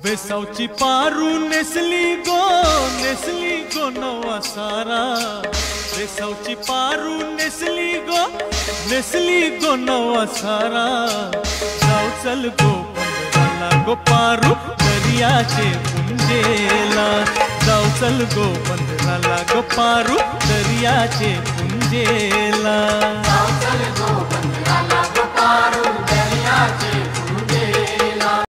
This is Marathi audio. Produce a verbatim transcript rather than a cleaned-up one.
वेसावची पारू नेसली गो नेसली गो नवा सारा वेसावची पारू नेसली गो नेसली गो नवा सारा जाऊ चल गो पंधराला गो पारू दर्याचे पुंजेला जाऊ चल गो पंधराला गो पारू दर्याचे पुंजेला जाऊ चल गो